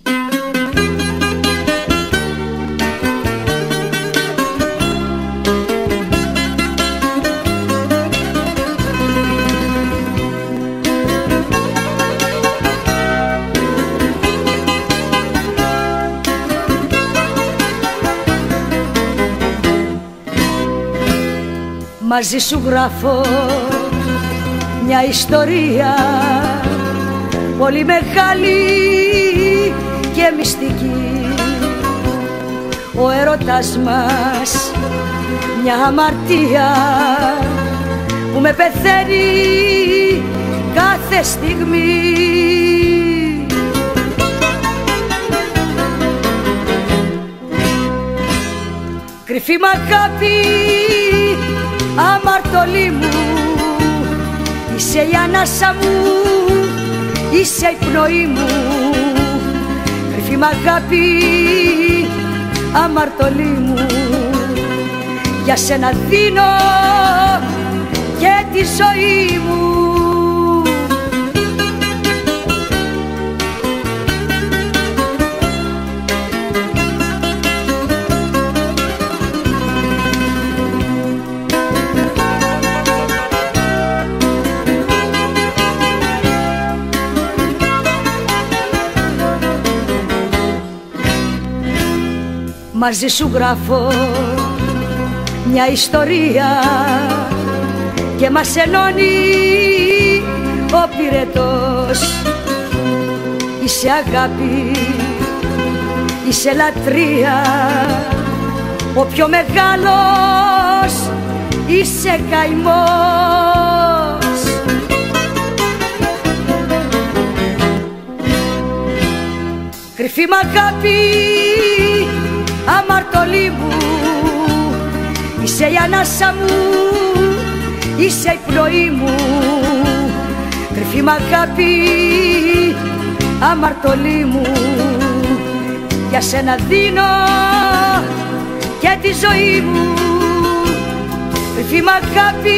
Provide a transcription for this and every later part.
Μαζί σου γράφω μια ιστορία πολύ μεγάλη και μυστική. Ο έρωτας μας μια αμαρτία που με πεθαίνει κάθε στιγμή. Κρυφή μ' αγάπη, αμαρτωλή μου, είσαι η ανάσα μου, είσαι η πνοή μου. Κρυφή μ' αγάπη, αμαρτωλή μου, για σένα δίνω και τη ζωή μου. Μαζί σου γράφω μια ιστορία και μας ενώνει ο πυρετός. Είσαι αγάπη, είσαι λατρεία, ο πιο μεγάλος είσαι καημός. Κρυφή μ' αγάπη, αμαρτωλή μου, είσαι η ανάσα μου, είσαι η πνοή μου. Κρυφή μ' αγάπη, αμαρτωλή μου, για σένα δίνω και τη ζωή μου. Κρυφή μ' αγάπη,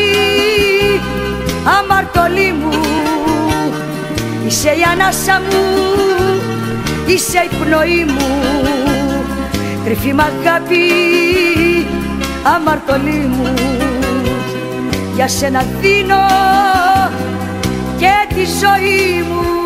αμαρτωλή μου, είσαι η ανάσα μου, είσαι η πνοή μου. Κρυφή μ' αγάπη, αμαρτωλή μου, για σένα δίνω και τη ζωή μου.